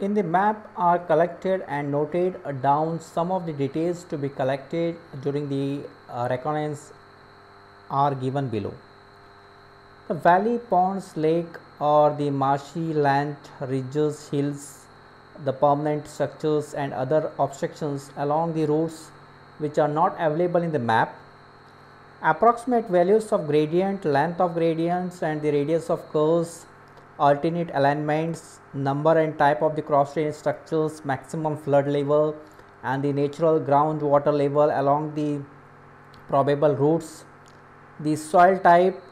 In the map are collected and noted down some of the details to be collected during the reconnaissance are given below. The valley, ponds, lake or the marshy land, ridges, hills, the permanent structures and other obstructions along the routes which are not available in the map. Approximate values of gradient, length of gradients and the radius of curves, alternate alignments, number and type of the cross drainage structures, maximum flood level and the natural groundwater level along the probable routes, the soil type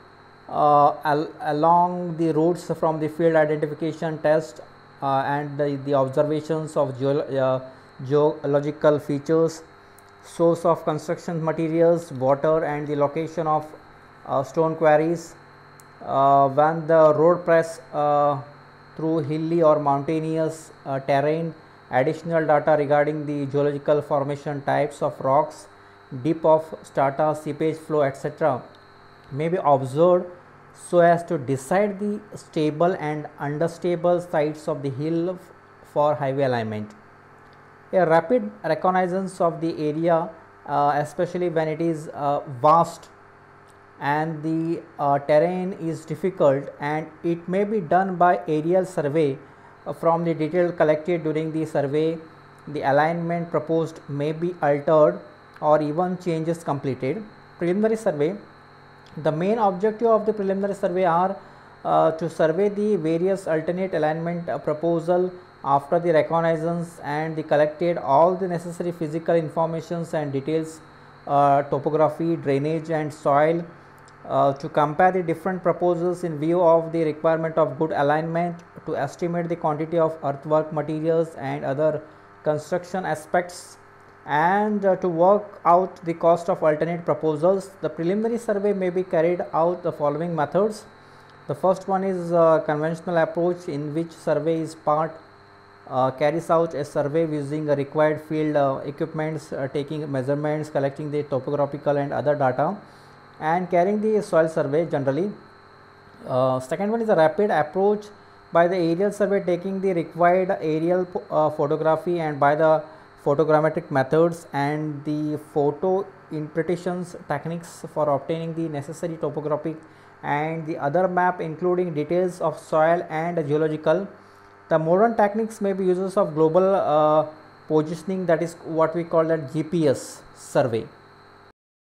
along the routes from the field identification test and the observations of geological features, source of construction materials, water and the location of stone quarries, when the road press through hilly or mountainous terrain, additional data regarding the geological formation, types of rocks, depth of strata, seepage flow, etc. may be observed so as to decide the stable and understable sides of the hill for highway alignment. A rapid reconnaissance of the area, especially when it is vast and the terrain is difficult, and it may be done by aerial survey. From the detail collected during the survey, the alignment proposed may be altered or even changes completed. Preliminary survey. The main objective of the preliminary survey are to survey the various alternate alignment proposal after the reconnaissance and the collected all the necessary physical informations and details, topography, drainage and soil, to compare the different proposals in view of the requirement of good alignment, to estimate the quantity of earthwork materials and other construction aspects, and to work out the cost of alternate proposals. The preliminary survey may be carried out the following methods. The first one is conventional approach, in which survey is part carries out a survey using a required field equipments, taking measurements, collecting the topographical and other data, and carrying the soil survey generally. Second one is a rapid approach by the aerial survey, taking the required aerial photography and by the photogrammetric methods and the photo interpretations techniques for obtaining the necessary topographic and the other map, including details of soil and geological. The modern techniques may be uses of global positioning, that is what we call that GPS survey.